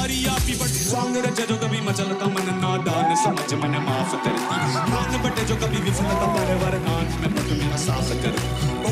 यारी आपी but song रचे जो कभी मचलता मन नादान समझ मन माफ करती नान बटे जो कभी विफलता परवर नाच में पट मेरा साफ कर